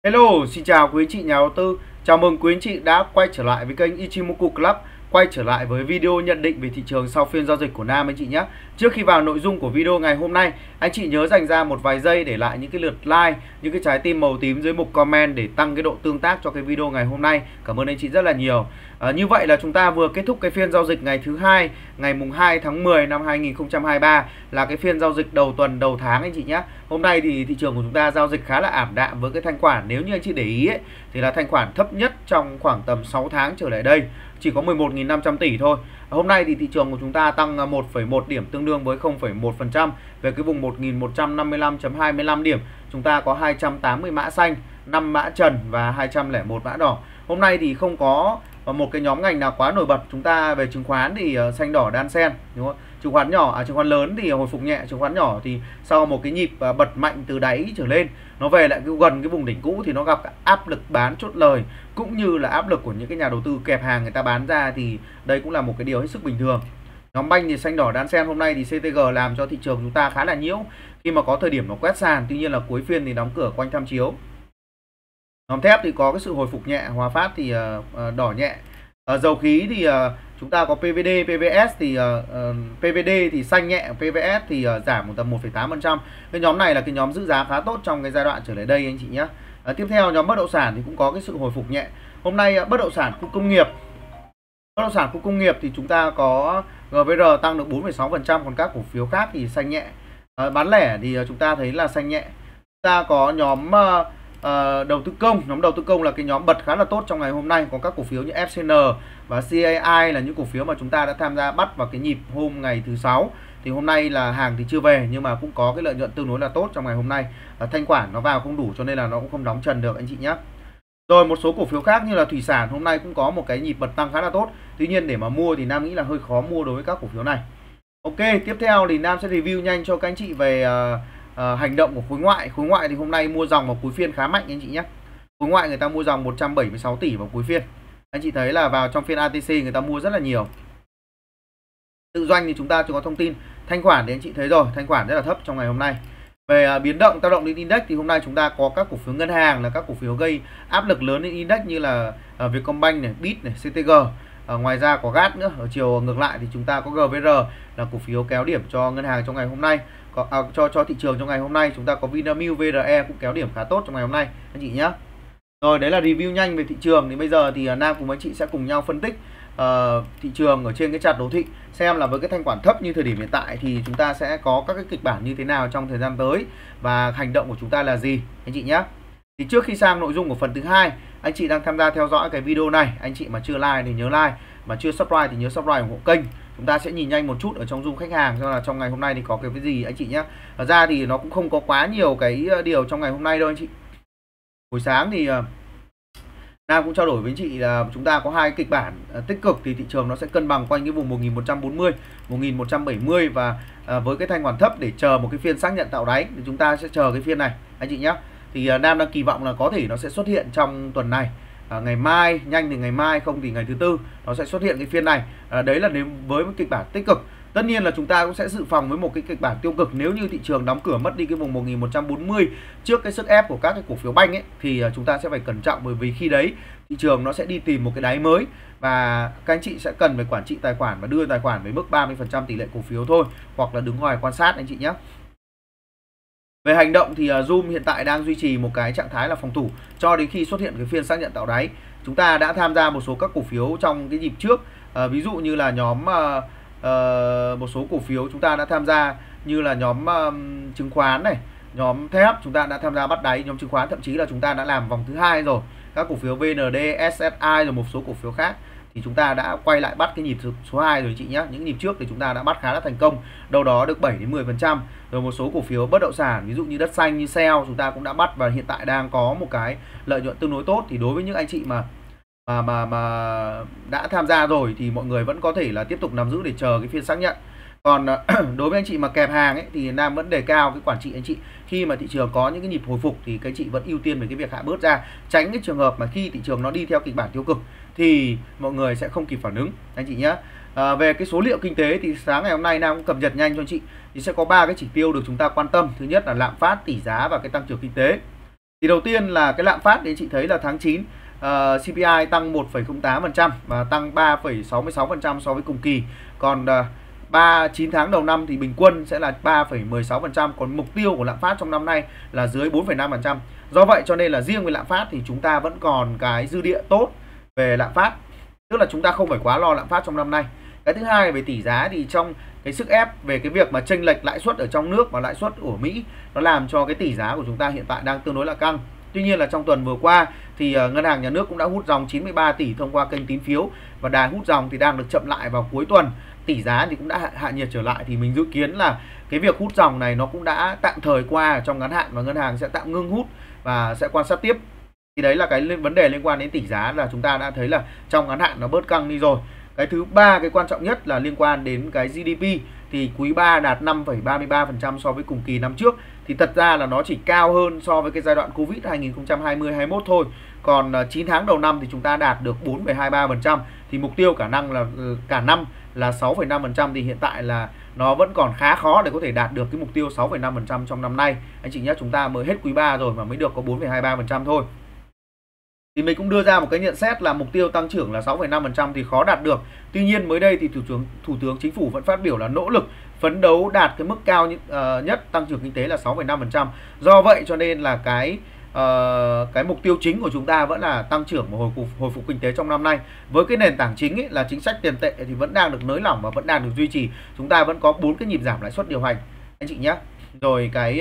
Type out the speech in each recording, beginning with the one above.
Hello, xin chào quý anh chị nhà đầu tư. Chào mừng quý anh chị đã quay trở lại với kênh Ichimoku Club, quay trở lại với video nhận định về thị trường sau phiên giao dịch của Nam anh chị nhé. Trước khi vào nội dung của video ngày hôm nay, anh chị nhớ dành ra một vài giây để lại những cái lượt like, những cái trái tim màu tím dưới mục comment để tăng cái độ tương tác cho cái video ngày hôm nay. Cảm ơn anh chị rất là nhiều. Như vậy là chúng ta vừa kết thúc cái phiên giao dịch ngày thứ hai, ngày mùng 2 tháng 10 năm 2023, là cái phiên giao dịch đầu tuần đầu tháng anh chị nhé. Hôm nay thì thị trường của chúng ta giao dịch khá là ảm đạm với cái thanh khoản, nếu như anh chị để ý ấy, thì là thanh khoản thấp nhất trong khoảng tầm 6 tháng trở lại đây, chỉ có 11.500 tỷ thôi. Hôm nay thì thị trường của chúng ta tăng 1,1 điểm, tương đương với 0,1% về cái vùng 1155.25 điểm. Chúng ta có 280 mã xanh, 5 mã trần và 201 mã đỏ. Hôm nay thì không có một cái nhóm ngành nào quá nổi bật. Chúng ta về chứng khoán thì xanh đỏ đan xen, đúng không? Chứng khoán nhỏ, chứng khoán lớn thì hồi phục nhẹ, chứng khoán nhỏ thì sau một cái nhịp bật mạnh từ đáy trở lên, nó về lại gần cái vùng đỉnh cũ thì nó gặp áp lực bán chốt lời, cũng như là áp lực của những cái nhà đầu tư kẹp hàng người ta bán ra, thì đây cũng là một cái điều hết sức bình thường. Nhóm banh thì xanh đỏ đan xen, hôm nay thì CTG làm cho thị trường chúng ta khá là nhiễu khi mà có thời điểm nó quét sàn, tuy nhiên là cuối phiên thì đóng cửa quanh tham chiếu. Nhóm thép thì có cái sự hồi phục nhẹ, Hòa Phát thì đỏ nhẹ. Dầu khí thì chúng ta có PVD, PVS thì PVD thì xanh nhẹ, PVS thì giảm một tầm 1,8%. Cái nhóm này là cái nhóm giữ giá khá tốt trong cái giai đoạn trở lại đây anh chị nhé. Tiếp theo nhóm bất động sản thì cũng có cái sự hồi phục nhẹ. Hôm nay bất động sản khu công nghiệp, thì chúng ta có GVR tăng được 4,6%, còn các cổ phiếu khác thì xanh nhẹ. Bán lẻ thì chúng ta thấy là xanh nhẹ. Chúng ta có nhóm đầu tư công. Nhóm đầu tư công là cái nhóm bật khá là tốt trong ngày hôm nay, có các cổ phiếu như FCN và CAI là những cổ phiếu mà chúng ta đã tham gia bắt vào cái nhịp hôm ngày thứ sáu. Thì hôm nay là hàng thì chưa về nhưng mà cũng có cái lợi nhuận tương đối là tốt trong ngày hôm nay. Thanh khoản nó vào không đủ cho nên là nó cũng không đóng trần được anh chị nhé. Rồi một số cổ phiếu khác như là thủy sản hôm nay cũng có một cái nhịp bật tăng khá là tốt. Tuy nhiên để mà mua thì Nam nghĩ là hơi khó mua đối với các cổ phiếu này. Ok, tiếp theo thì Nam sẽ review nhanh cho các anh chị về hành động của khối ngoại. Khối ngoại thì hôm nay mua dòng vào cuối phiên khá mạnh anh chị nhé. Khối ngoại người ta mua dòng 176 tỷ vào cuối phiên. Anh chị thấy là vào trong phiên ATC người ta mua rất là nhiều. Tự doanh thì chúng ta chưa có thông tin. Thanh khoản thì anh chị thấy rồi, thanh khoản rất là thấp trong ngày hôm nay. Về biến động tác động đến index thì hôm nay chúng ta có các cổ phiếu ngân hàng là các cổ phiếu gây áp lực lớn đến index như là Vietcombank này, BIT này, CTG. Ngoài ra có GAT nữa. Ở chiều ngược lại thì chúng ta có GVR là cổ phiếu kéo điểm cho ngân hàng trong ngày hôm nay. Cho thị trường trong ngày hôm nay chúng ta có Vinamilk, VRE cũng kéo điểm khá tốt trong ngày hôm nay anh chị nhé. Rồi đấy là review nhanh về thị trường. Thì bây giờ thì Nam cùng anh chị sẽ cùng nhau phân tích thị trường ở trên cái chart đồ thị, xem là với cái thanh khoản thấp như thời điểm hiện tại thì chúng ta sẽ có các cái kịch bản như thế nào trong thời gian tới và hành động của chúng ta là gì anh chị nhé. Thì trước khi sang nội dung của phần thứ hai, anh chị đang tham gia theo dõi cái video này, anh chị mà chưa like thì nhớ like, mà chưa subscribe thì nhớ subscribe ủng hộ kênh. Chúng ta sẽ nhìn nhanh một chút ở trong zoom khách hàng xem là trong ngày hôm nay thì có cái gì anh chị nhé. Thật ra thì nó cũng không có quá nhiều cái điều trong ngày hôm nay đâu anh chị. Buổi sáng thì Nam cũng trao đổi với anh chị là chúng ta có hai kịch bản tích cực, thì thị trường nó sẽ cân bằng quanh cái vùng 1140, 1170 và với cái thanh khoản thấp để chờ một cái phiên xác nhận tạo đáy, thì chúng ta sẽ chờ cái phiên này anh chị nhé. Thì Nam đang kỳ vọng là có thể nó sẽ xuất hiện trong tuần này. Ngày mai, nhanh thì ngày mai, không thì ngày thứ tư nó sẽ xuất hiện cái phiên này. Đấy là nếu với một kịch bản tích cực. Tất nhiên là chúng ta cũng sẽ dự phòng với một cái kịch bản tiêu cực, nếu như thị trường đóng cửa mất đi cái vùng 1140 trước cái sức ép của các cái cổ phiếu banh ấy, thì chúng ta sẽ phải cẩn trọng, bởi vì khi đấy thị trường nó sẽ đi tìm một cái đáy mới và các anh chị sẽ cần phải quản trị tài khoản và đưa tài khoản với mức 30% tỷ lệ cổ phiếu thôi, hoặc là đứng ngoài quan sát anh chị nhé. Về hành động thì Zoom hiện tại đang duy trì một cái trạng thái là phòng thủ cho đến khi xuất hiện cái phiên xác nhận tạo đáy. Chúng ta đã tham gia một số các cổ phiếu trong cái nhịp trước, ví dụ như là nhóm một số cổ phiếu chúng ta đã tham gia như là nhóm chứng khoán này, nhóm thép chúng ta đã tham gia bắt đáy, nhóm chứng khoán thậm chí là chúng ta đã làm vòng thứ hai rồi. Các cổ phiếu VND, SSI rồi một số cổ phiếu khác thì chúng ta đã quay lại bắt cái nhịp số 2 rồi chị nhé. Những nhịp trước thì chúng ta đã bắt khá là thành công, đâu đó được 7 đến 10%. Rồi một số cổ phiếu bất động sản ví dụ như đất xanh, như Shell chúng ta cũng đã bắt và hiện tại đang có một cái lợi nhuận tương đối tốt. Thì đối với những anh chị mà đã tham gia rồi thì mọi người vẫn có thể là tiếp tục nắm giữ để chờ cái phiên xác nhận. Còn đối với anh chị mà kèm hàng ấy thì Nam vẫn đề cao cái quản trị anh chị. Khi mà thị trường có những cái nhịp hồi phục thì các anh chị vẫn ưu tiên về cái việc hạ bớt ra, tránh cái trường hợp mà khi thị trường nó đi theo kịch bản tiêu cực thì mọi người sẽ không kịp phản ứng anh chị nhé. Về cái số liệu kinh tế thì sáng ngày hôm nay Nam cũng cập nhật nhanh cho anh chị. Thì sẽ có 3 cái chỉ tiêu được chúng ta quan tâm. Thứ nhất là lạm phát, tỷ giá và cái tăng trưởng kinh tế. Thì đầu tiên là cái lạm phát thì anh chị thấy là tháng 9 CPI tăng 1,08% và tăng 3,66% so với cùng kỳ. Còn 9 tháng đầu năm thì bình quân sẽ là 3,16%, còn mục tiêu của lạm phát trong năm nay là dưới 4,5%. Do vậy cho nên là riêng về lạm phát thì chúng ta vẫn còn cái dư địa tốt về lạm phát, tức là chúng ta không phải quá lo lạm phát trong năm nay. Cái thứ hai về tỷ giá thì trong cái sức ép về cái việc mà chênh lệch lãi suất ở trong nước và lãi suất của Mỹ, nó làm cho cái tỷ giá của chúng ta hiện tại đang tương đối là căng. Tuy nhiên là trong tuần vừa qua thì ngân hàng nhà nước cũng đã hút dòng 93 tỷ thông qua kênh tín phiếu, và đà hút dòng thì đang được chậm lại vào cuối tuần. Tỷ giá thì cũng đã hạ nhiệt trở lại, thì mình dự kiến là cái việc hút dòng này nó cũng đã tạm thời qua trong ngắn hạn, và ngân hàng sẽ tạm ngưng hút và sẽ quan sát tiếp. Thì đấy là cái vấn đề liên quan đến tỷ giá, là chúng ta đã thấy là trong ngắn hạn nó bớt căng đi rồi. Cái thứ ba, cái quan trọng nhất là liên quan đến cái GDP, thì quý 3 đạt 5,33% so với cùng kỳ năm trước. Thì thật ra là nó chỉ cao hơn so với cái giai đoạn Covid 2020-21 thôi. Còn 9 tháng đầu năm thì chúng ta đạt được 4,23%, thì mục tiêu cả năm là 6,5%, thì hiện tại là nó vẫn còn khá khó để có thể đạt được cái mục tiêu 6,5% trong năm nay. Anh chị nhé, chúng ta mới hết quý 3 rồi mà mới được có 4,23% thôi. Thì mình cũng đưa ra một cái nhận xét là mục tiêu tăng trưởng là 6,5% thì khó đạt được. Tuy nhiên mới đây thì Thủ tướng Chính phủ vẫn phát biểu là nỗ lực phấn đấu đạt cái mức cao nhất tăng trưởng kinh tế là 6,5%. Do vậy cho nên là cái mục tiêu chính của chúng ta vẫn là tăng trưởng và hồi phục kinh tế trong năm nay. Với cái nền tảng chính là chính sách tiền tệ thì vẫn đang được nới lỏng và vẫn đang được duy trì. Chúng ta vẫn có 4 cái nhịp giảm lãi suất điều hành anh chị nhé. Rồi cái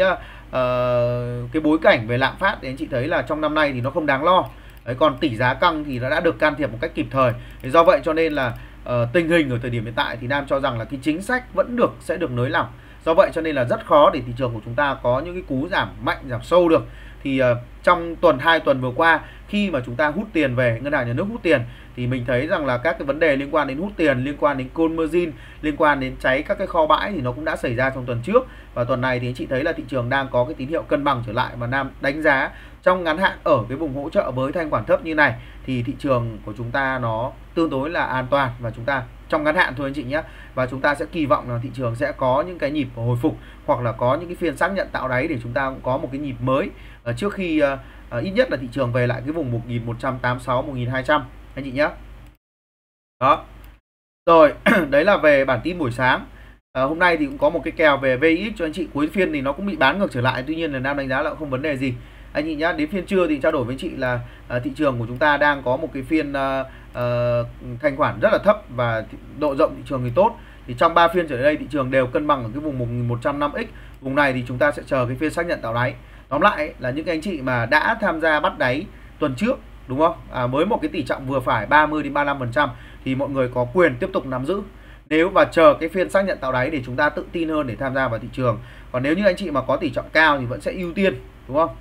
bối cảnh về lạm phát thì anh chị thấy là trong năm nay thì nó không đáng lo. Đấy, còn tỷ giá căng thì nó đã được can thiệp một cách kịp thời. Thì do vậy cho nên là tình hình ở thời điểm hiện tại thì Nam cho rằng là cái chính sách sẽ được nới lỏng. Do vậy cho nên là rất khó để thị trường của chúng ta có những cái cú giảm mạnh, giảm sâu được. Thì trong 2 tuần vừa qua, khi mà chúng ta hút tiền về, ngân hàng nhà nước hút tiền, thì mình thấy rằng là các cái vấn đề liên quan đến hút tiền, liên quan đến cold margin, liên quan đến cháy các cái kho bãi thì nó cũng đã xảy ra trong tuần trước. Và tuần này thì anh chị thấy là thị trường đang có cái tín hiệu cân bằng trở lại, và Nam đánh giá trong ngắn hạn ở cái vùng hỗ trợ với thanh khoản thấp như này thì thị trường của chúng ta nó tương đối là an toàn, và chúng ta trong ngắn hạn thôi anh chị nhé. Và chúng ta sẽ kỳ vọng là thị trường sẽ có những cái nhịp hồi phục, hoặc là có những cái phiên xác nhận tạo đáy để chúng ta cũng có một cái nhịp mới trước khi ít nhất là thị trường về lại cái vùng 1186, 1200 anh chị nhé. Đó. Rồi, đấy là về bản tin buổi sáng. Hôm nay thì cũng có một cái kèo về VX cho anh chị. Cuối phiên thì nó cũng bị bán ngược trở lại, tuy nhiên là Nam đánh giá là không vấn đề gì anh chị nhá. Đến phiên trưa thì trao đổi với anh chị là thị trường của chúng ta đang có một cái phiên thanh khoản rất là thấp và độ rộng thị trường thì tốt. Thì trong 3 phiên trở đây thị trường đều cân bằng ở cái vùng 1105x. Vùng này thì chúng ta sẽ chờ cái phiên xác nhận tạo đáy. Tóm lại là những anh chị mà đã tham gia bắt đáy tuần trước, đúng không? Với một cái tỷ trọng vừa phải 30 đến 35% thì mọi người có quyền tiếp tục nắm giữ. Nếu và chờ cái phiên xác nhận tạo đáy để chúng ta tự tin hơn để tham gia vào thị trường. Còn nếu như anh chị mà có tỷ trọng cao thì vẫn sẽ ưu tiên, đúng không?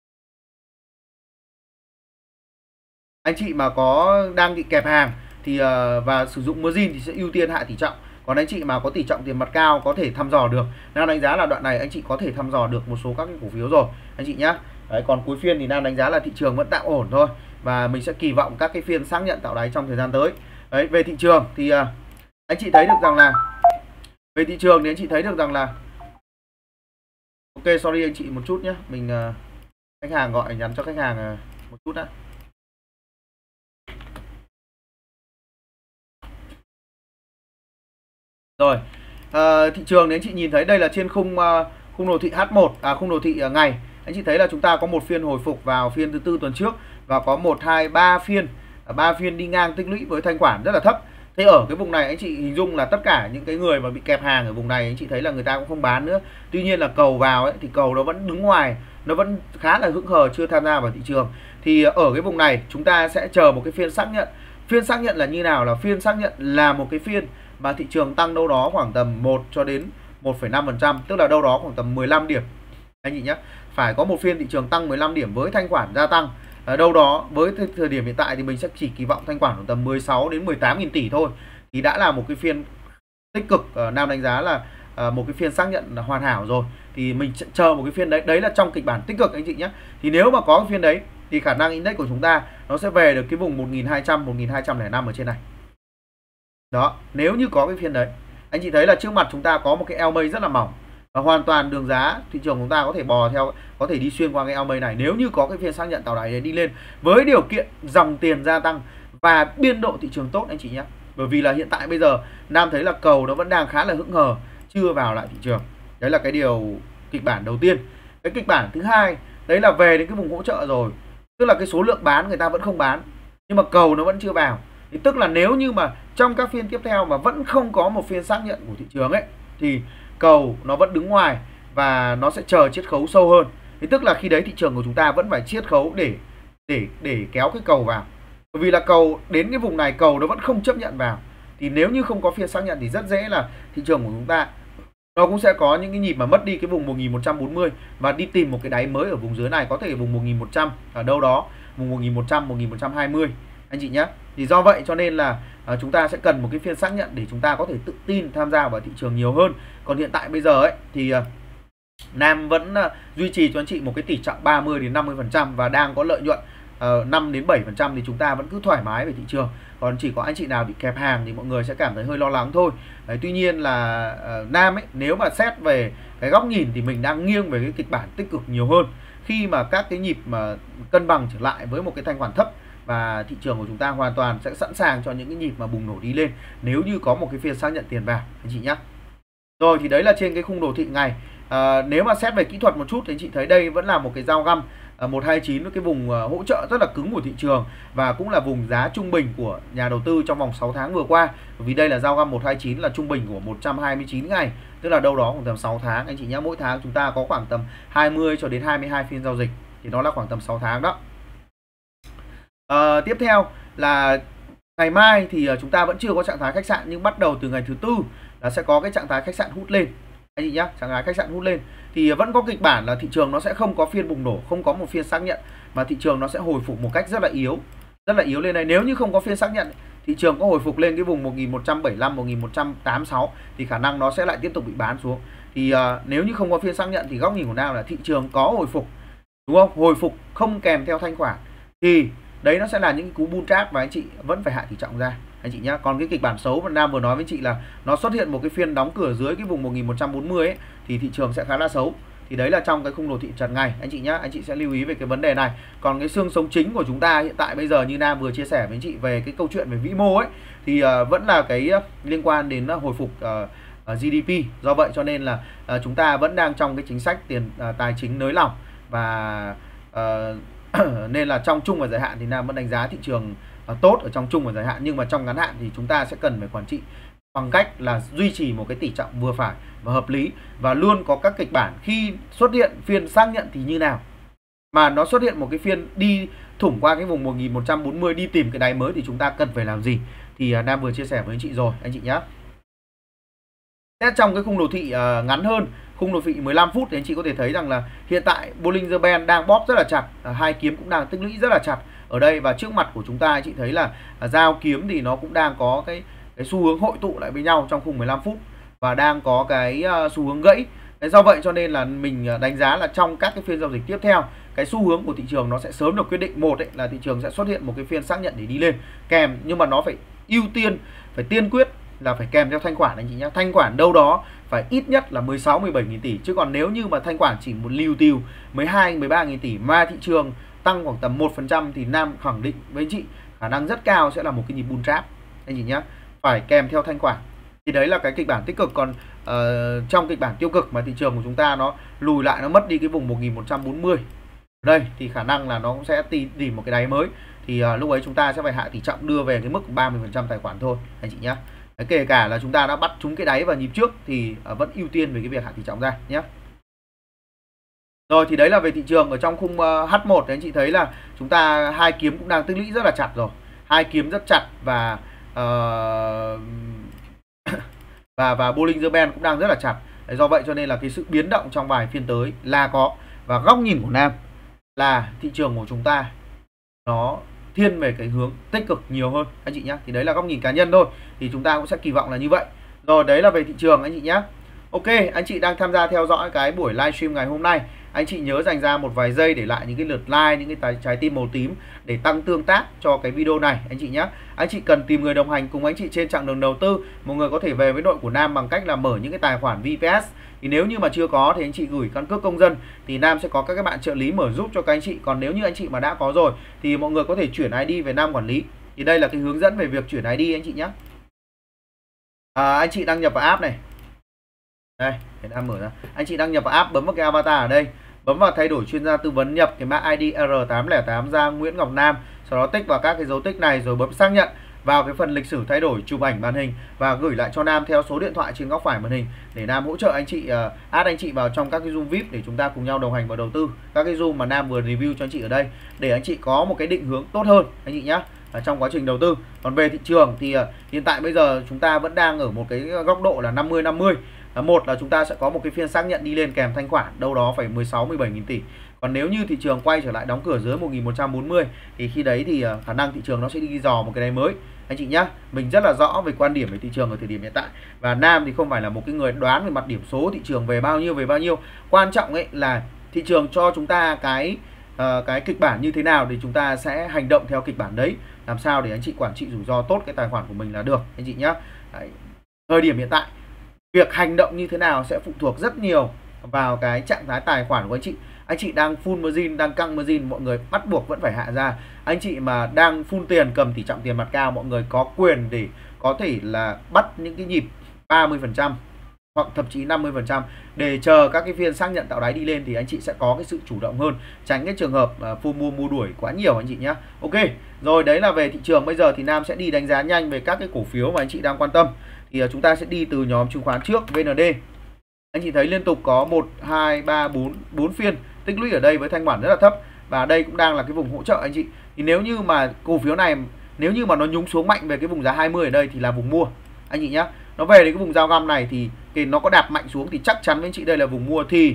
Anh chị mà đang bị kẹp hàng thì và sử dụng margin thì sẽ ưu tiên hạ tỷ trọng. Còn anh chị mà có tỷ trọng tiền mặt cao có thể thăm dò được. Nam đánh giá là đoạn này anh chị có thể thăm dò được một số các cái cổ phiếu rồi anh chị nhé. Đấy, còn cuối phiên thì Nam đánh giá là thị trường vẫn tạm ổn thôi, và mình sẽ kỳ vọng các cái phiên xác nhận tạo đáy trong thời gian tới. Đấy, về thị trường thì anh chị thấy được rằng là ok, sorry anh chị một chút nhé, mình khách hàng gọi, nhắn cho khách hàng một chút đã. Rồi, thị trường nếu anh chị nhìn thấy đây là trên khung đồ thị H1, khung đồ thị ngày. Anh chị thấy là chúng ta có một phiên hồi phục vào phiên thứ tư tuần trước, và có 1, 2, 3 phiên, 3 phiên đi ngang tích lũy với thanh khoản rất là thấp. Thế ở cái vùng này anh chị hình dung là tất cả những cái người mà bị kẹp hàng ở vùng này, anh chị thấy là người ta cũng không bán nữa. Tuy nhiên là cầu vào ấy, thì cầu nó vẫn đứng ngoài, nó vẫn khá là hững hờ, chưa tham gia vào thị trường. Thì ở cái vùng này chúng ta sẽ chờ một cái phiên xác nhận. Phiên xác nhận là như nào? Là phiên xác nhận là một cái phiên mà thị trường tăng đâu đó khoảng tầm 1 cho đến 1,5%, tức là đâu đó khoảng tầm 15 điểm anh chị nhé. Phải có một phiên thị trường tăng 15 điểm với thanh khoản gia tăng. Đâu đó với thời điểm hiện tại thì mình sẽ chỉ kỳ vọng thanh khoản khoảng tầm 16 đến 18.000 tỷ thôi, thì đã là một cái phiên tích cực. Nam đánh giá là một cái phiên xác nhận là hoàn hảo rồi, thì mình chờ một cái phiên đấy là trong kịch bản tích cực anh chị nhé. Thì nếu mà có cái phiên đấy thì khả năng index của chúng ta nó sẽ về được cái vùng 1200, 1205 ở trên này. Đó, nếu như có cái phiên đấy. Anh chị thấy là trước mặt chúng ta có một cái eo mây rất là mỏng. Và hoàn toàn đường giá thị trường chúng ta có thể bò theo, có thể đi xuyên qua cái eo mây này nếu như có cái phiên xác nhận tạo đáy đi lên, với điều kiện dòng tiền gia tăng và biên độ thị trường tốt anh chị nhé. Bởi vì là hiện tại bây giờ Nam thấy là cầu nó vẫn đang khá là hững hờ, chưa vào lại thị trường. Đấy là cái điều kịch bản đầu tiên. Cái kịch bản thứ hai đấy là về đến cái vùng hỗ trợ rồi, tức là cái số lượng bán người ta vẫn không bán nhưng mà cầu nó vẫn chưa vào. Thì tức là nếu như mà trong các phiên tiếp theo mà vẫn không có một phiên xác nhận của thị trường ấy thì cầu nó vẫn đứng ngoài và nó sẽ chờ chiết khấu sâu hơn. Thì tức là khi đấy thị trường của chúng ta vẫn phải chiết khấu để kéo cái cầu vào. Bởi vì là cầu đến cái vùng này cầu nó vẫn không chấp nhận vào. Thì nếu như không có phiên xác nhận thì rất dễ là thị trường của chúng ta nó cũng sẽ có những cái nhịp mà mất đi cái vùng 1140 và đi tìm một cái đáy mới ở vùng dưới này, có thể vùng 1100 ở đâu đó, vùng 1100, 1120 anh chị nhé. Thì do vậy cho nên là chúng ta sẽ cần một cái phiên xác nhận để chúng ta có thể tự tin tham gia vào thị trường nhiều hơn. Còn hiện tại bây giờ ấy thì Nam vẫn duy trì cho anh chị một cái tỷ trọng 30 đến 50% và đang có lợi nhuận 5 đến 7% thì chúng ta vẫn cứ thoải mái về thị trường. Còn chỉ có anh chị nào bị kẹp hàng thì mọi người sẽ cảm thấy hơi lo lắng thôi. Đấy, tuy nhiên là Nam ấy, nếu mà xét về cái góc nhìn thì mình đang nghiêng về cái kịch bản tích cực nhiều hơn. Khi mà các cái nhịp mà cân bằng trở lại với một cái thanh khoản thấp và thị trường của chúng ta hoàn toàn sẽ sẵn sàng cho những cái nhịp mà bùng nổ đi lên nếu như có một cái phiên xác nhận tiền vào anh chị nhé. Rồi thì đấy là trên cái khung đồ thị ngày. Nếu mà xét về kỹ thuật một chút thì anh chị thấy đây vẫn là một cái dao găm 129 với cái vùng hỗ trợ rất là cứng của thị trường và cũng là vùng giá trung bình của nhà đầu tư trong vòng 6 tháng vừa qua. Bởi vì đây là dao găm 129 là trung bình của 129 ngày, tức là đâu đó khoảng tầm 6 tháng anh chị nhé. Mỗi tháng chúng ta có khoảng tầm 20 cho đến 22 phiên giao dịch thì nó là khoảng tầm 6 tháng đó. Tiếp theo là ngày mai thì chúng ta vẫn chưa có trạng thái khách sạn, nhưng bắt đầu từ ngày thứ tư là sẽ có cái trạng thái khách sạn hút lên anh chị nhé. Trạng thái khách sạn hút lên thì vẫn có kịch bản là thị trường nó sẽ không có phiên bùng nổ, không có một phiên xác nhận mà thị trường nó sẽ hồi phục một cách rất là yếu lên đây. Nếu như không có phiên xác nhận, thị trường có hồi phục lên cái vùng 1175, 1186 thì khả năng nó sẽ lại tiếp tục bị bán xuống. Thì nếu như không có phiên xác nhận thì góc nhìn của Nam là thị trường có hồi phục, đúng không? Hồi phục không kèm theo thanh khoản thì đấy nó sẽ là những cú bull trap và anh chị vẫn phải hạ tỷ trọng ra anh chị nhé. Còn cái kịch bản xấu mà Nam vừa nói với chị là nó xuất hiện một cái phiên đóng cửa dưới cái vùng 1140 ấy thì thị trường sẽ khá là xấu. Thì đấy là trong cái khung đồ thị trần ngày anh chị nhé. Anh chị sẽ lưu ý về cái vấn đề này. Còn cái xương sống chính của chúng ta hiện tại bây giờ như Nam vừa chia sẻ với anh chị về cái câu chuyện về vĩ mô ấy thì vẫn là cái liên quan đến hồi phục GDP. Do vậy cho nên là chúng ta vẫn đang trong cái chính sách tiền tài chính nới lỏng và nên là trong trung và dài hạn thì Nam vẫn đánh giá thị trường tốt ở trong trung và dài hạn, nhưng mà trong ngắn hạn thì chúng ta sẽ cần phải quản trị bằng cách là duy trì một cái tỷ trọng vừa phải và hợp lý và luôn có các kịch bản khi xuất hiện phiên xác nhận thì như nào, mà nó xuất hiện một cái phiên đi thủng qua cái vùng 1140 đi tìm cái đáy mới thì chúng ta cần phải làm gì thì Nam vừa chia sẻ với anh chị rồi anh chị nhé. Trong cái khung đồ thị ngắn hơn, khung đồ thị 15 phút thì anh chị có thể thấy rằng là hiện tại Bollinger Band đang bóp rất là chặt, hai kiếm cũng đang tích lũy rất là chặt ở đây, và trước mặt của chúng ta anh chị thấy là dao kiếm thì nó cũng đang có cái xu hướng hội tụ lại với nhau trong khung 15 phút và đang có cái xu hướng gãy. Do vậy cho nên là mình đánh giá là trong các cái phiên giao dịch tiếp theo, cái xu hướng của thị trường nó sẽ sớm được quyết định. Một là thị trường sẽ xuất hiện một cái phiên xác nhận để đi lên kèm, nhưng mà nó phải ưu tiên, phải tiên quyết là phải kèm theo thanh khoản anh chị nhé. Thanh khoản đâu đó phải ít nhất là 16-17.000 tỷ, chứ còn nếu như mà thanh khoản chỉ một liều tiều 12-13.000 tỷ mà thị trường tăng khoảng tầm 1% thì Nam khẳng định với anh chị khả năng rất cao sẽ là một cái nhịp bull trap anh chị nhé. Phải kèm theo thanh khoản thì đấy là cái kịch bản tích cực. Còn trong kịch bản tiêu cực mà thị trường của chúng ta nó lùi lại, nó mất đi cái vùng 1140 đây thì khả năng là nó cũng sẽ tìm một cái đáy mới, thì lúc ấy chúng ta sẽ phải hạ tỷ trọng đưa về cái mức 30% tài khoản thôi anh chị nhé. Kể cả là chúng ta đã bắt trúng cái đáy vào nhịp trước thì vẫn ưu tiên về cái việc hạ tỷ trọng ra nhé. Rồi thì đấy là về thị trường ở trong khung H1 thì anh chị thấy là chúng ta hai kiếm cũng đang tích lũy rất là chặt rồi, hai kiếm rất chặt và và Bollinger Band cũng đang rất là chặt. Đấy, do vậy cho nên là cái sự biến động trong vài phiên tới là có, và góc nhìn của Nam là thị trường của chúng ta nó thiên về cái hướng tích cực nhiều hơn anh chị nhé. Thì đấy là góc nhìn cá nhân thôi, thì chúng ta cũng sẽ kỳ vọng là như vậy. Rồi đấy là về thị trường anh chị nhé. Ok, anh chị đang tham gia theo dõi cái buổi livestream ngày hôm nay, anh chị nhớ dành ra một vài giây để lại những cái lượt like, những cái trái tim màu tím để tăng tương tác cho cái video này anh chị nhé. Anh chị cần tìm người đồng hành cùng anh chị trên chặng đường đầu tư. Một người có thể về với đội của Nam bằng cách là mở những cái tài khoản VPS Thì nếu như mà chưa có thì anh chị gửi căn cước công dân thì Nam sẽ có các bạn trợ lý mở giúp cho các anh chị. Còn nếu như anh chị mà đã có rồi thì mọi người có thể chuyển ID về Nam quản lý. Thì đây là cái hướng dẫn về việc chuyển ID anh chị nhé. Anh chị đăng nhập vào app này. Đây, để Nam mở ra. Anh chị đăng nhập vào app, bấm vào cái avatar ở đây, bấm vào thay đổi chuyên gia tư vấn, nhập cái mã ID R808 ra Nguyễn Ngọc Nam, sau đó tích vào các cái dấu tích này rồi bấm xác nhận. Vào cái phần lịch sử thay đổi chụp ảnh màn hình và gửi lại cho Nam theo số điện thoại trên góc phải màn hình để Nam hỗ trợ anh chị, add anh chị vào trong các cái Zoom VIP để chúng ta cùng nhau đồng hành và đầu tư các cái Zoom mà Nam vừa review cho anh chị ở đây, để anh chị có một cái định hướng tốt hơn anh chị nhé trong quá trình đầu tư. Còn về thị trường thì hiện tại bây giờ chúng ta vẫn đang ở một cái góc độ là 50-50. Một là chúng ta sẽ có một cái phiên xác nhận đi lên kèm thanh khoản đâu đó phải 16-17 nghìn tỷ. Còn nếu như thị trường quay trở lại đóng cửa dưới 1140 thì khi đấy thì khả năng thị trường nó sẽ đi dò một cái đáy mới anh chị nhá. Mình rất là rõ về quan điểm về thị trường ở thời điểm hiện tại, và Nam thì không phải là một cái người đoán về mặt điểm số thị trường về bao nhiêu. Quan trọng ấy là thị trường cho chúng ta cái kịch bản như thế nào thì chúng ta sẽ hành động theo kịch bản đấy, làm sao để anh chị quản trị rủi ro tốt cái tài khoản của mình là được anh chị nhá. Đấy. Thời điểm hiện tại việc hành động như thế nào sẽ phụ thuộc rất nhiều vào cái trạng thái tài khoản của anh chị. Anh chị đang full margin, đang căng margin, mọi người bắt buộc vẫn phải hạ ra. Anh chị mà đang full tiền, cầm tỷ trọng tiền mặt cao, mọi người có quyền để có thể là bắt những cái nhịp 30% hoặc thậm chí 50% để chờ các cái phiên xác nhận tạo đáy đi lên thì anh chị sẽ có cái sự chủ động hơn, tránh cái trường hợp mua đuổi quá nhiều anh chị nhé. Ok, rồi đấy là về thị trường. Bây giờ thì Nam sẽ đi đánh giá nhanh về các cái cổ phiếu mà anh chị đang quan tâm. Thì chúng ta sẽ đi từ nhóm chứng khoán trước, VND. Anh chị thấy liên tục có 1, 2, 3, 4 phiên tích lũy ở đây với thanh khoản rất là thấp, và đây cũng đang là cái vùng hỗ trợ anh chị. Thì nếu như mà cổ phiếu này nếu như mà nó nhúng xuống mạnh về cái vùng giá 20 ở đây thì là vùng mua anh chị nhé. Nó về đến cái vùng giao găm này thì nó có đạp mạnh xuống thì chắc chắn với anh chị đây là vùng mua, thì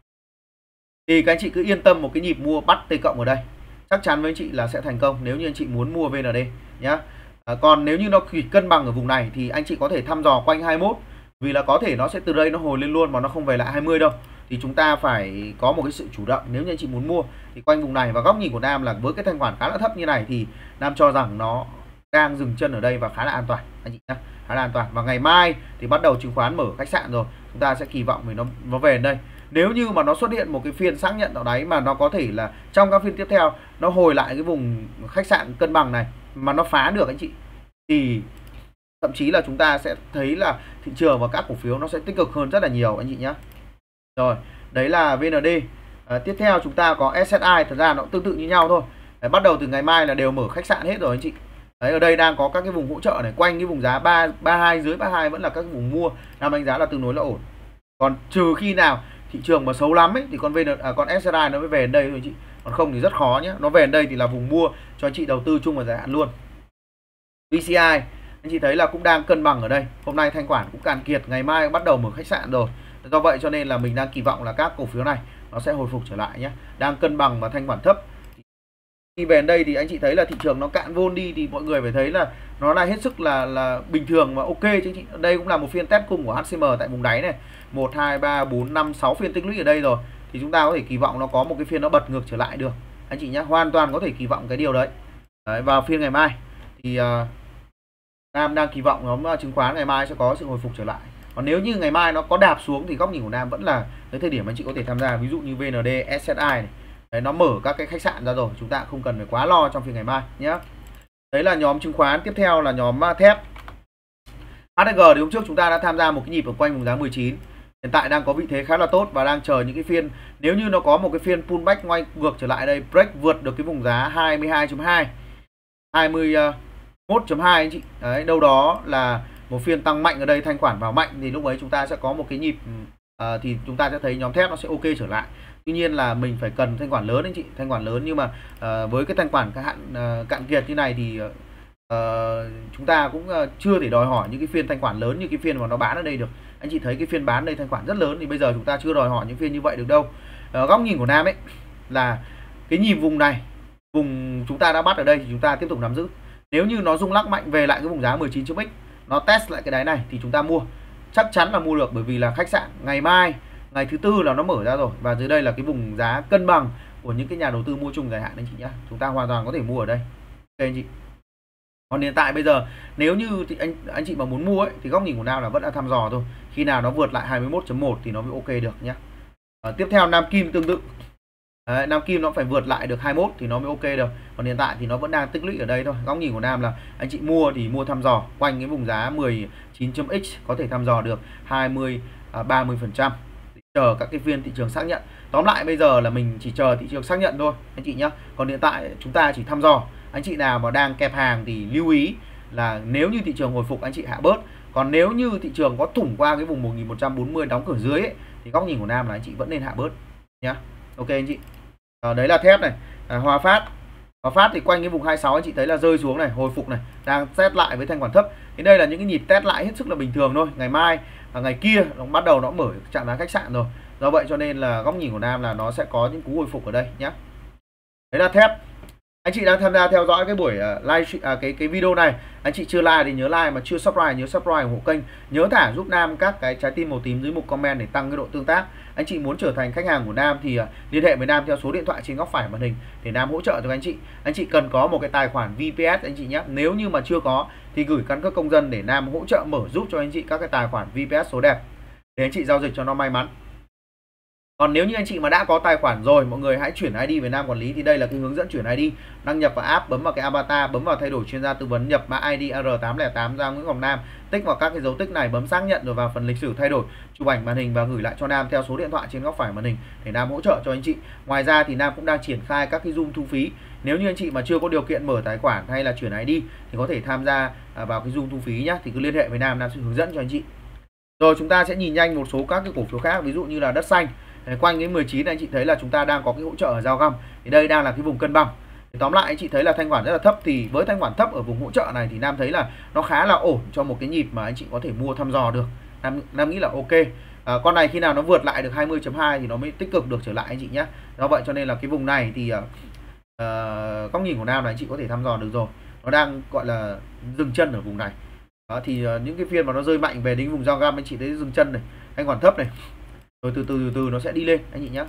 các anh chị cứ yên tâm một cái nhịp mua bắt T cộng ở đây chắc chắn với anh chị là sẽ thành công nếu như anh chị muốn mua VND nhé. Còn nếu như nó cân bằng ở vùng này thì anh chị có thể thăm dò quanh 21, vì là có thể nó sẽ từ đây nó hồi lên luôn mà nó không về lại 20 đâu. Thì chúng ta phải có một cái sự chủ động nếu như anh chị muốn mua. Thì quanh vùng này, và góc nhìn của Nam là với cái thanh khoản khá là thấp như này thì Nam cho rằng nó đang dừng chân ở đây và khá là an toàn anh chị nhé, khá là an toàn. Và ngày mai thì bắt đầu chứng khoán mở khách sạn rồi, chúng ta sẽ kỳ vọng về nó về đây. Nếu như mà nó xuất hiện một cái phiên xác nhận tạo đáy mà nó có thể là trong các phiên tiếp theo nó hồi lại cái vùng khách sạn cân bằng này mà nó phá được anh chị, thì thậm chí là chúng ta sẽ thấy là thị trường và các cổ phiếu nó sẽ tích cực hơn rất là nhiều anh chị nhé. Rồi, đấy là VND. Tiếp theo chúng ta có SSI, thật ra nó tương tự như nhau thôi. Đấy, bắt đầu từ ngày mai là đều mở khách sạn hết rồi anh chị. Đấy, ở đây đang có các cái vùng hỗ trợ này, quanh cái vùng giá 32, dưới 32 vẫn là các vùng mua, Nam đánh giá là tương đối là ổn. Còn trừ khi nào thị trường mà xấu lắm ấy thì con SSI nó mới về đến đây thôi anh chị. Còn không thì rất khó nhé. Nó về đến đây thì là vùng mua cho anh chị đầu tư chung và dài hạn luôn. VCI anh chị thấy là cũng đang cân bằng ở đây. Hôm nay thanh khoản cũng cạn kiệt, ngày mai bắt đầu mở khách sạn rồi. Do vậy cho nên là mình đang kỳ vọng là các cổ phiếu này nó sẽ hồi phục trở lại nhé. Đang cân bằng và thanh khoản thấp. Khi về đến đây thì anh chị thấy là thị trường nó cạn vôn đi thì mọi người phải thấy là nó là hết sức là bình thường và ok chứ anh chị. Đây cũng là một phiên test cung của HCM tại vùng đáy này. 1, 2, 3, 4, 5, 6 phiên tích lũy ở đây rồi. Thì chúng ta có thể kỳ vọng nó có một cái phiên nó bật ngược trở lại được anh chị nhé. Hoàn toàn có thể kỳ vọng cái điều đấy. Đấy, vào phiên ngày mai thì Nam đang kỳ vọng nhóm chứng khoán ngày mai sẽ có sự hồi phục trở lại. Còn nếu như ngày mai nó có đạp xuống thì góc nhìn của Nam vẫn là cái thời điểm anh chị có thể tham gia, ví dụ như VND, SSI này. Đấy, nó mở các cái khách sạn ra rồi, chúng ta không cần phải quá lo trong phiên ngày mai nhé. Đấy là nhóm chứng khoán. Tiếp theo là nhóm thép. HG thì hôm trước chúng ta đã tham gia một cái nhịp ở quanh vùng giá 19. Hiện tại đang có vị thế khá là tốt và đang chờ những cái phiên, nếu như nó có một cái phiên pullback ngoay ngược trở lại đây, break vượt được cái vùng giá 22.2, 21.2 anh chị. Đấy, đâu đó là một phiên tăng mạnh ở đây, thanh khoản vào mạnh thì lúc ấy chúng ta sẽ có một cái nhịp thì chúng ta sẽ thấy nhóm thép nó sẽ ok trở lại. Tuy nhiên là mình phải cần thanh khoản lớn anh chị, thanh khoản lớn, nhưng mà với cái thanh khoản cạn kiệt như này thì chúng ta cũng chưa thể đòi hỏi những cái phiên thanh khoản lớn như cái phiên mà nó bán ở đây được. Anh chị thấy cái phiên bán đây thanh khoản rất lớn thì bây giờ chúng ta chưa đòi hỏi những phiên như vậy được đâu. Góc nhìn của Nam ấy là cái nhịp vùng này, vùng chúng ta đã bắt ở đây thì chúng ta tiếp tục nắm giữ. Nếu như nó rung lắc mạnh về lại cái vùng giá 19.x, nó test lại cái đáy này thì chúng ta mua, chắc chắn là mua được, bởi vì là khách sạn ngày mai, ngày thứ tư là nó mở ra rồi, và dưới đây là cái vùng giá cân bằng của những cái nhà đầu tư mua chung dài hạn anh chị nhé. Chúng ta hoàn toàn có thể mua ở đây. Ok anh chị. Còn hiện tại bây giờ nếu như thì anh chị mà muốn mua ấy, thì góc nhìn của Nam là vẫn là thăm dò thôi. Khi nào nó vượt lại 21.1 thì nó mới ok được nhé. Tiếp theo Nam Kim tương tự. Đấy, Nam Kim nó phải vượt lại được 21 thì nó mới ok được. Còn hiện tại thì nó vẫn đang tích lũy ở đây thôi. Góc nhìn của Nam là anh chị mua thì mua thăm dò quanh cái vùng giá 19.x, có thể thăm dò được 30-30%. Chờ các cái phiên thị trường xác nhận. Tóm lại bây giờ là mình chỉ chờ thị trường xác nhận thôi anh chị nhé. Còn hiện tại chúng ta chỉ thăm dò. Anh chị nào mà đang kẹp hàng thì lưu ý là nếu như thị trường hồi phục anh chị hạ bớt. Còn nếu như thị trường có thủng qua cái vùng 1140 đóng cửa dưới ấy, thì góc nhìn của Nam là anh chị vẫn nên hạ bớt nhé. Ok anh chị. Đấy là thép này. Hòa Phát thì quanh cái vùng 26 anh chị thấy là rơi xuống này, hồi phục này, đang test lại với thanh khoản thấp. Thì đây là những cái nhịp test lại hết sức là bình thường thôi. Ngày mai ngày kia nó bắt đầu nó mở trạng thái khách sạn rồi. Do vậy cho nên là góc nhìn của Nam là nó sẽ có những cú hồi phục ở đây nhé. Đấy là thép. Anh chị đang tham gia theo dõi cái buổi live cái video này, anh chị chưa like thì nhớ like, mà chưa subscribe nhớ subscribe ủng hộ kênh, nhớ thả giúp Nam các cái trái tim màu tím dưới mục comment để tăng cái độ tương tác. Anh chị muốn trở thành khách hàng của Nam thì liên hệ với Nam theo số điện thoại trên góc phải màn hình để Nam hỗ trợ cho anh chị. Anh chị cần có một cái tài khoản VPS anh chị nhé. Nếu như mà chưa có thì gửi căn cước công dân để Nam hỗ trợ mở giúp cho anh chị các cái tài khoản VPS số đẹp để anh chị giao dịch cho nó may mắn. Còn nếu như anh chị mà đã có tài khoản rồi, mọi người hãy chuyển ID về Nam quản lý. Thì đây là cái hướng dẫn chuyển ID. Đăng nhập vào app, bấm vào cái avatar, bấm vào thay đổi chuyên gia tư vấn, nhập mã ID R808 ra Nguyễn Ngọc Nam, tích vào các cái dấu tích này, bấm xác nhận rồi vào phần lịch sử thay đổi, chụp ảnh màn hình và gửi lại cho Nam theo số điện thoại trên góc phải màn hình để Nam hỗ trợ cho anh chị. Ngoài ra thì Nam cũng đang triển khai các cái Zoom thu phí. Nếu như anh chị mà chưa có điều kiện mở tài khoản hay là chuyển ID thì có thể tham gia vào cái Zoom thu phí nhé. Thì cứ liên hệ với Nam, Nam sẽ hướng dẫn cho anh chị. Rồi chúng ta sẽ nhìn nhanh một số các cái cổ phiếu khác, ví dụ như là Đất Xanh. Quanh cái 19 này anh chị thấy là chúng ta đang có cái hỗ trợ ở giao găm, thì đây đang là cái vùng cân bằng. Thì tóm lại anh chị thấy là thanh khoản rất là thấp, thì với thanh khoản thấp ở vùng hỗ trợ này thì Nam thấy là nó khá là ổn cho một cái nhịp mà anh chị có thể mua thăm dò được. Nam nghĩ là ok. Con này khi nào nó vượt lại được 20.2 thì nó mới tích cực được trở lại anh chị nhé. Do vậy cho nên là cái vùng này thì góc nhìn của Nam là anh chị có thể thăm dò được rồi. Nó đang gọi là dừng chân ở vùng này. Đó, thì những cái phiên mà nó rơi mạnh về đến vùng giao găm anh chị thấy dừng chân này, thanh khoản thấp này, rồi từ từ nó sẽ đi lên anh chị nhé.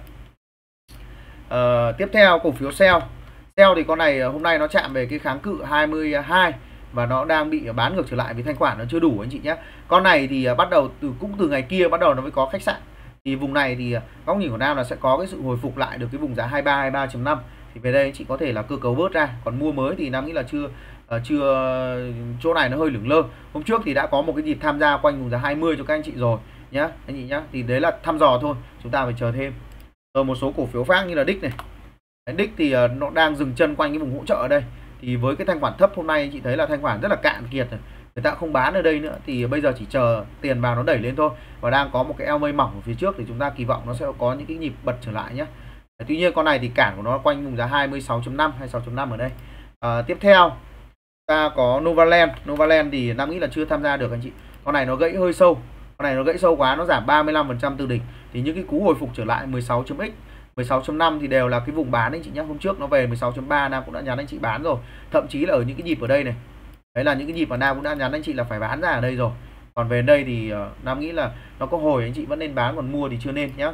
Tiếp theo cổ phiếu Shell thì con này hôm nay nó chạm về cái kháng cự 22 và nó đang bị bán ngược trở lại vì thanh khoản nó chưa đủ anh chị nhé. Con này thì bắt đầu cũng từ ngày kia bắt đầu nó mới có khách sạn. Thì vùng này thì góc nhìn của Nam là sẽ có cái sự hồi phục lại được cái vùng giá 23-23.5. Thì về đây anh chị có thể là cơ cấu bớt ra. Còn mua mới thì Nam nghĩ là chưa chỗ này nó hơi lửng lơ. Hôm trước thì đã có một cái nhịp tham gia quanh vùng giá 20 cho các anh chị rồi nhá anh chị nhá. Thì đấy là thăm dò thôi, chúng ta phải chờ thêm. Rồi một số cổ phiếu khác như là Đích này. Đích thì nó đang dừng chân quanh cái vùng hỗ trợ ở đây. Thì với cái thanh khoản thấp hôm nay anh chị thấy là thanh khoản rất là cạn kiệt rồi, người ta không bán ở đây nữa, thì bây giờ chỉ chờ tiền vào nó đẩy lên thôi. Và đang có một cái eo mây mỏng ở phía trước thì chúng ta kỳ vọng nó sẽ có những cái nhịp bật trở lại nhé. Tuy nhiên con này thì cản của nó quanh vùng giá 26.5 26.5 ở đây. Tiếp theo ta có Novaland thì Nam nghĩ là chưa tham gia được anh chị. Con này nó gãy hơi sâu, con này nó gãy sâu quá, nó giảm 35% từ đỉnh. Thì những cái cú hồi phục trở lại 16.x 16.5 thì đều là cái vùng bán anh chị nhé. Hôm trước nó về 16.3 Nam cũng đã nhắn anh chị bán rồi. Thậm chí là ở những cái nhịp ở đây này, đấy là những cái nhịp mà Nam cũng đã nhắn anh chị là phải bán ra ở đây rồi. Còn về đây thì Nam nghĩ là nó có hồi anh chị vẫn nên bán, còn mua thì chưa nên nhé.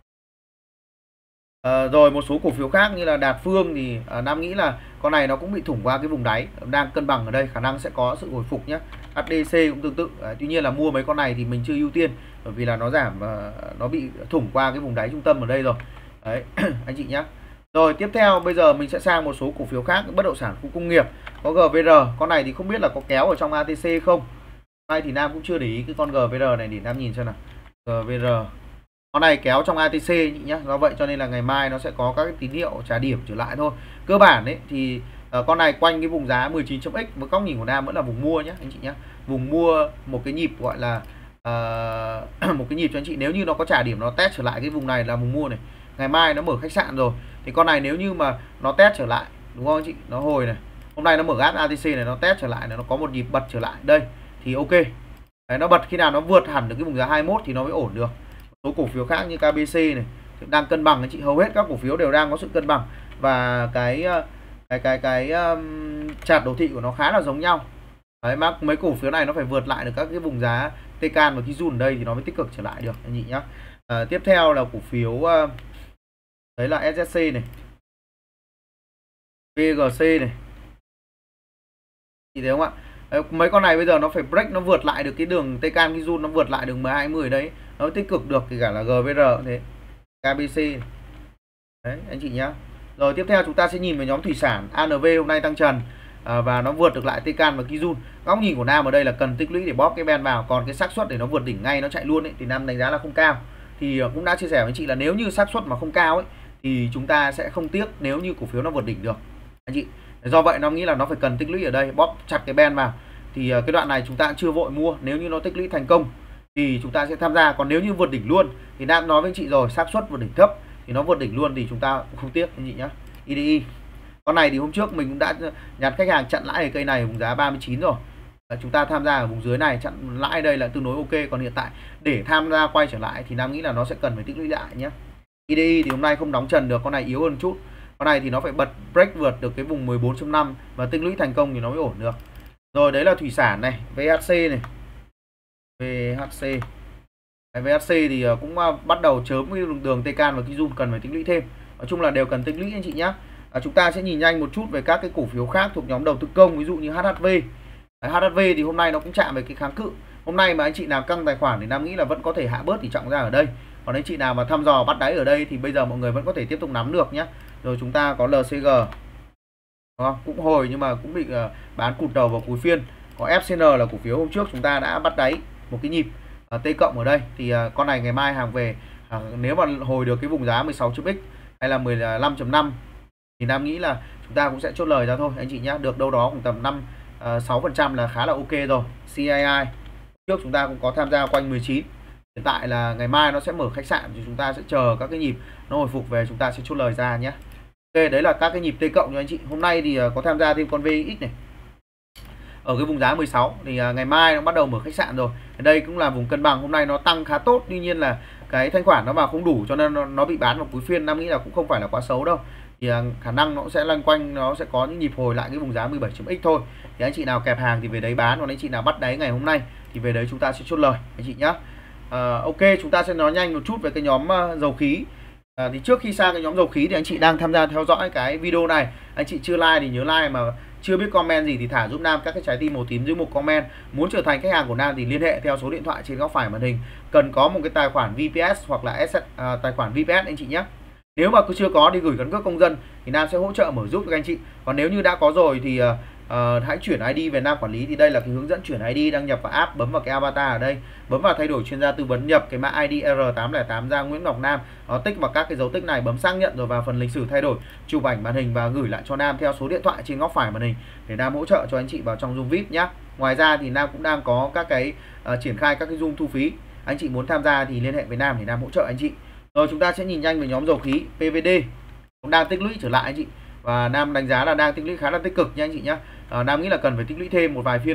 Rồi một số cổ phiếu khác như là Đạt Phương thì Nam nghĩ là con này nó cũng bị thủng qua cái vùng đáy, đang cân bằng ở đây, khả năng sẽ có sự hồi phục nhé. HDC cũng tương tự. Tuy nhiên là mua mấy con này thì mình chưa ưu tiên, bởi vì là nó giảm, nó bị thủng qua cái vùng đáy trung tâm ở đây rồi. Đấy anh chị nhé. Rồi tiếp theo bây giờ mình sẽ sang một số cổ phiếu khác, bất động sản khu công nghiệp. Có GVR, con này thì không biết là có kéo ở trong ATC không. Nay thì Nam cũng chưa để ý cái con GVR này để Nam nhìn xem nào. GVR con này kéo trong ATC nhỉ nhá, do vậy cho nên là ngày mai nó sẽ có các cái tín hiệu trả điểm trở lại thôi. Cơ bản đấy thì con này quanh cái vùng giá 19.x với góc nhìn của Nam vẫn là vùng mua nhé anh chị nhé. Vùng mua một cái nhịp gọi là một cái nhịp cho anh chị, nếu như nó có trả điểm nó test trở lại cái vùng này là vùng mua này. Ngày mai nó mở khách sạn rồi thì con này nếu như mà nó test trở lại, đúng không anh chị, nó hồi này, hôm nay nó mở gap ATC này, nó test trở lại này, nó có một nhịp bật trở lại đây thì ok. Đấy, nó bật khi nào nó vượt hẳn được cái vùng giá 21 thì nó mới ổn được. Số cổ phiếu khác như KBC này đang cân bằng anh chị, hầu hết các cổ phiếu đều đang có sự cân bằng và cái chart đồ thị của nó khá là giống nhau. Đấy, mấy cổ phiếu này nó phải vượt lại được các cái vùng giá Tcan và Kijun ở đây thì nó mới tích cực trở lại được anh chị nhé. Tiếp theo là cổ phiếu đấy là SSC này, VGC này, Chị thấy không ạ? Đấy, mấy con này bây giờ nó phải break, nó vượt lại được cái đường Tchan Kijun, nó vượt lại đường 12-10 đấy, nó tích cực được, thì cả là GVR cũng thế, KBC. Đấy anh chị nhá. Rồi tiếp theo chúng ta sẽ nhìn về nhóm thủy sản. ANV hôm nay tăng trần và nó vượt được lại Tchan và Kijun. Góc nhìn của Nam ở đây là cần tích lũy để bóp cái ben vào, còn cái xác suất để nó vượt đỉnh ngay nó chạy luôn ấy thì Nam đánh giá là không cao. Thì cũng đã chia sẻ với anh chị là nếu như xác suất mà không cao ấy thì chúng ta sẽ không tiếc nếu như cổ phiếu nó vượt đỉnh được anh chị. Do vậy nó nghĩ là nó phải cần tích lũy ở đây, bóp chặt cái ben vào. Thì cái đoạn này chúng ta chưa vội mua, nếu như nó tích lũy thành công thì chúng ta sẽ tham gia. Còn nếu như vượt đỉnh luôn thì Nam nói với anh chị rồi, xác suất vượt đỉnh thấp, thì nó vượt đỉnh luôn thì chúng ta cũng không tiếc anh chị nhé. IDI con này thì hôm trước mình cũng đã nhắn khách hàng chặn lãi ở cây này ở vùng giá 39 rồi. Chúng ta tham gia ở vùng dưới này chặn lãi đây là tương đối ok. Còn hiện tại để tham gia quay trở lại thì Nam nghĩ là nó sẽ cần phải tích lũy lại nhé. IDI thì hôm nay không đóng trần được, con này yếu hơn chút. Con này thì nó phải bật break vượt được cái vùng 14.5 và tích lũy thành công thì nó mới ổn được. Rồi đấy là thủy sản này, VHC này, VHC. VHC thì cũng bắt đầu chớm cái đường Tchan và Kijun cần phải tích lũy thêm. Nói chung là đều cần tích lũy anh chị nhé. Chúng ta sẽ nhìn nhanh một chút về các cái cổ phiếu khác thuộc nhóm đầu tư công, ví dụ như HHV. HHV thì hôm nay nó cũng chạm về cái kháng cự. Hôm nay mà anh chị nào căng tài khoản thì Nam nghĩ là vẫn có thể hạ bớt tỷ trọng ra ở đây. Còn anh chị nào mà thăm dò bắt đáy ở đây thì bây giờ mọi người vẫn có thể tiếp tục nắm được nhé. Rồi chúng ta có LCG, cũng hồi nhưng mà cũng bị bán cụt đầu vào cuối phiên. Có FCN là cổ phiếu hôm trước chúng ta đã bắt đáy một cái nhịp T cộng ở đây, thì con này ngày mai hàng về, nếu mà hồi được cái vùng giá 16.x hay là 15.5 thì Nam nghĩ là chúng ta cũng sẽ chốt lời ra thôi anh chị nhé. Được đâu đó khoảng tầm 6% là khá là ok rồi. CII trước chúng ta cũng có tham gia quanh 19, hiện tại là ngày mai nó sẽ mở khách sạn thì chúng ta sẽ chờ các cái nhịp nó hồi phục về, chúng ta sẽ chốt lời ra nhé. Ok, đấy là các cái nhịp T cộng cho anh chị. Hôm nay thì có tham gia thêm con VX này ở cái vùng giá 16, thì ngày mai nó bắt đầu mở khách sạn rồi. Ở đây cũng là vùng cân bằng, hôm nay nó tăng khá tốt, tuy nhiên là cái thanh khoản nó vào không đủ cho nên nó bị bán vào cuối phiên. Nam nghĩ là cũng không phải là quá xấu đâu, thì khả năng nó sẽ loanh quanh, nó sẽ có những nhịp hồi lại cái vùng giá 17.x thôi. Thì anh chị nào kẹp hàng thì về đấy bán, còn anh chị nào bắt đáy ngày hôm nay thì về đấy chúng ta sẽ chốt lời anh chị nhé. Ok, chúng ta sẽ nói nhanh một chút về cái nhóm dầu khí. Thì trước khi sang cái nhóm dầu khí thì anh chị đang tham gia theo dõi cái video này, anh chị chưa like thì nhớ like, mà chưa biết comment gì thì thả giúp Nam các cái trái tim màu tím dưới mục comment. Muốn trở thành khách hàng của Nam thì liên hệ theo số điện thoại trên góc phải màn hình, cần có một cái tài khoản VPS hoặc là tài khoản VPS anh chị nhé. Nếu mà cứ chưa có thì gửi căn cước công dân thì Nam sẽ hỗ trợ mở giúp các anh chị. Còn nếu như đã có rồi thì hãy chuyển ID về Nam quản lý. Thì đây là cái hướng dẫn chuyển ID, đăng nhập vào app, bấm vào cái avatar ở đây, bấm vào thay đổi chuyên gia tư vấn, nhập cái mã ID R808 ra Nguyễn Ngọc Nam, tích vào các cái dấu tích này, bấm xác nhận, rồi vào phần lịch sử thay đổi, chụp ảnh màn hình và gửi lại cho Nam theo số điện thoại trên góc phải màn hình để Nam hỗ trợ cho anh chị vào trong Zoom VIP nhé. Ngoài ra thì Nam cũng đang có các cái triển khai các cái Zoom thu phí, anh chị muốn tham gia thì liên hệ với Nam để Nam hỗ trợ anh chị. Rồi chúng ta sẽ nhìn nhanh về nhóm dầu khí. PVD cũng đang tích lũy trở lại anh chị, và Nam đánh giá là đang tích lũy khá là tích cực nha anh chị nhé. Nam nghĩ là cần phải tích lũy thêm một vài phiên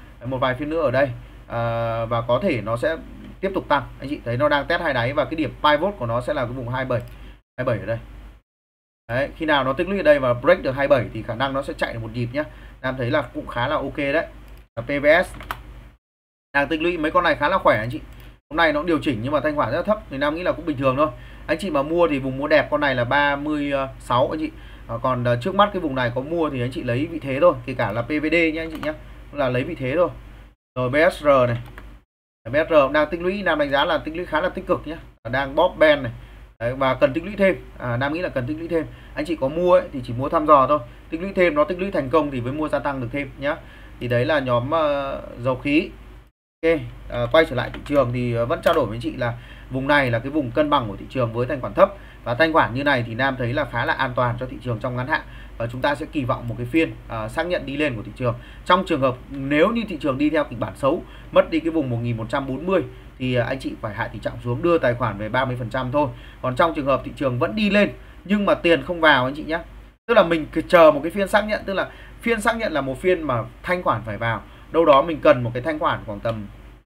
nữa ở đây, và có thể nó sẽ tiếp tục tăng. Anh chị thấy nó đang test hai đáy và cái điểm pivot của nó sẽ là cái vùng 27 ở đây. Đấy, khi nào nó tích lũy ở đây và break được 27 thì khả năng nó sẽ chạy được một nhịp nhé. Nam thấy là cũng khá là ok đấy. PVS đang tích lũy, mấy con này khá là khỏe anh chị. Hôm nay nó điều chỉnh nhưng mà thanh khoản rất thấp thì Nam nghĩ là cũng bình thường thôi. Anh chị mà mua thì vùng mua đẹp con này là 36 anh chị. Còn trước mắt cái vùng này có mua thì anh chị lấy vị thế thôi, kể cả là PVD nhé anh chị nhé, là lấy vị thế thôi. Rồi BSR này, BSR đang tích lũy, Nam đánh giá là tích lũy khá là tích cực nhé, đang bóp ben này. Đấy, và cần tích lũy thêm, Nam nghĩ là cần tích lũy thêm. Anh chị có mua ấy thì chỉ mua thăm dò thôi, tích lũy thêm, nó tích lũy thành công thì mới mua gia tăng được thêm nhé. Thì đấy là nhóm dầu khí. Ok, quay trở lại thị trường thì vẫn trao đổi với anh chị là vùng này là cái vùng cân bằng của thị trường với thanh khoản thấp, và thanh khoản như này thì Nam thấy là khá là an toàn cho thị trường trong ngắn hạn, và chúng ta sẽ kỳ vọng một cái phiên xác nhận đi lên của thị trường. Trong trường hợp nếu như thị trường đi theo kịch bản xấu, mất đi cái vùng 1140 thì anh chị phải hạ tỷ trọng xuống, đưa tài khoản về 30% thôi. Còn trong trường hợp thị trường vẫn đi lên nhưng mà tiền không vào anh chị nhé, tức là mình chờ một cái phiên xác nhận, tức là phiên xác nhận là một phiên mà thanh khoản phải vào. Đâu đó mình cần một cái thanh khoản khoảng tầm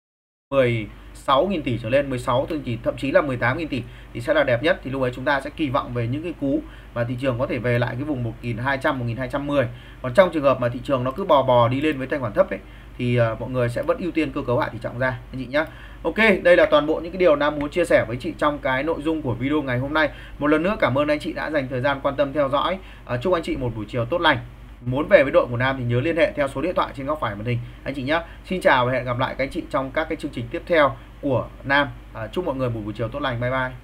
16.000 tỷ trở lên, 16 thậm chí là 18.000 tỷ thì sẽ là đẹp nhất. Thì lúc ấy chúng ta sẽ kỳ vọng về những cái cú mà thị trường có thể về lại cái vùng 1200, 1210. Còn trong trường hợp mà thị trường nó cứ bò đi lên với thanh khoản thấp ấy thì mọi người sẽ vẫn ưu tiên cơ cấu hạ tỷ trọng ra anh chị nhé. Ok, đây là toàn bộ những cái điều Nam muốn chia sẻ với chị trong cái nội dung của video ngày hôm nay. Một lần nữa cảm ơn anh chị đã dành thời gian quan tâm theo dõi. Chúc anh chị một buổi chiều tốt lành. muốn về với đội của Nam thì nhớ liên hệ theo số điện thoại trên góc phải màn hình anh chị nhé. Xin chào và hẹn gặp lại các anh chị trong các cái chương trình tiếp theo của Nam. Chúc mọi người một buổi chiều tốt lành. Bye bye.